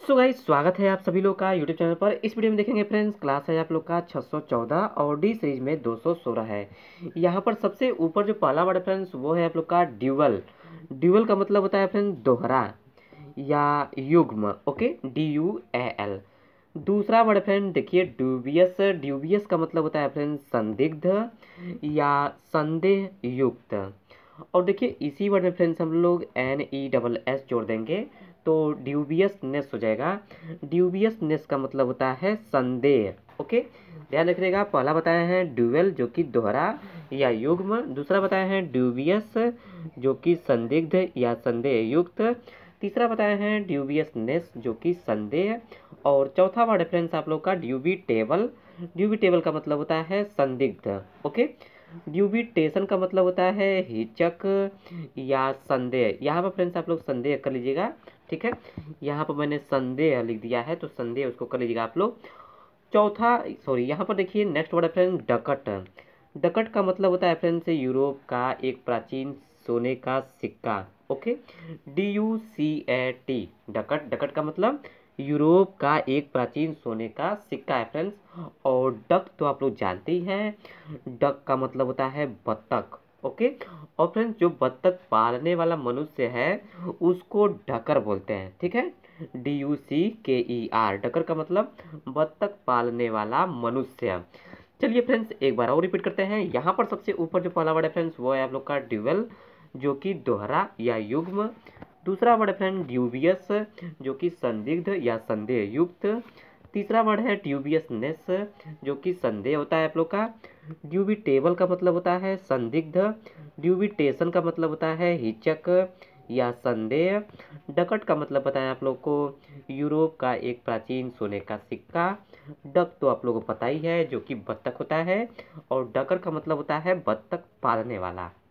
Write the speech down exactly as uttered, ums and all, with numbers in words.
So guys, स्वागत है आप सभी लोग का यूट्यूब चैनल पर। इस वीडियो में देखेंगे फ्रेंड्स, क्लास है आप लोग का छह सौ चौदह और डी सीरीज में दो सौ सोलह है। यहाँ पर सबसे ऊपर जो पहला वर्ड है फ्रेंड्स वो है आप लोग का ड्यूअल। ड्यूअल का मतलब होता है फ्रेंड्स दोहरा या युग्म। Okay, D U A L. दूसरा वर्ड फ्रेंड देखिए ड्यूबियस। ड्यूबियस का मतलब होता है फ्रेंड्स संदिग्ध या संदेह युक्त। और देखिए इसी वर्ड में फ्रेंड्स हम लोग एन ई डबल एस जोड़ देंगे तो ड्यूबियसनेस हो जाएगा। ड्यूबियसनेस का मतलब होता है संदेह। ओके, ध्यान रखिएगा। पहला बताया है ड्यूअल जो कि दोहरा या युग्म, दूसरा बताया है ड्यूबियस जो कि संदिग्ध या संदेह युक्त, तीसरा बताया है ड्यूबियसनेस जो कि संदेह, और चौथा वर्ड है फ्रेंड्स आप लोग का ड्यूबिटेबल। ड्यूबिटेबल का मतलब होता है संदिग्ध। ओके, ड्यूबिटेशन का मतलब होता है हिचक या संदेह। यहाँ पर फ्रेंड्स आप लोग संदेह कर लीजिएगा, ठीक है। यहाँ पर मैंने संदेह लिख दिया है तो संदेह उसको कर लीजिएगा आप लोग। चौथा सॉरी यहाँ पर देखिए नेक्स्ट वर्ड है फ्रेंड्स डकट। डकट का मतलब होता है फ्रेंड्स यूरोप का एक प्राचीन सोने का सिक्का। Okay, D U C A T, ducat. Ducat का मतलब यूरोप का एक प्राचीन सोने का सिक्का है फ्रेंड्स। और डक तो आप लोग जानते ही हैं, डक का मतलब होता है बत्तख। ओके, और फ्रेंड्स जो बत्तख पालने वाला मनुष्य है उसको डकर बोलते हैं, ठीक है। डी यू सी के ई आर, डकर का मतलब बत्तख पालने वाला मनुष्य। चलिए फ्रेंड्स एक बार और रिपीट करते हैं। यहाँ पर सबसे ऊपर जो पहला वर्ड है फ्रेंड्स वो है आप लोग का ड्यूअल जो कि दोहरा या युग्म। दूसरा वर्ड है फ्रेंड ड्यूबियस जो कि संदिग्ध या संदेह युक्त। तीसरा वर्ड है ड्यूबियसनेस जो कि संदेह होता है आप लोग का। ड्यूबिटेबल का मतलब होता है संदिग्ध। ड्यूबिटेशन का मतलब होता है हिचक या संदेह। डकट का मतलब बताएं आप लोग को यूरोप का एक प्राचीन सोने का सिक्का। डक तो आप लोगों को पता ही है जो कि बत्तख होता है, और डकर का मतलब होता है बत्तख पालने वाला।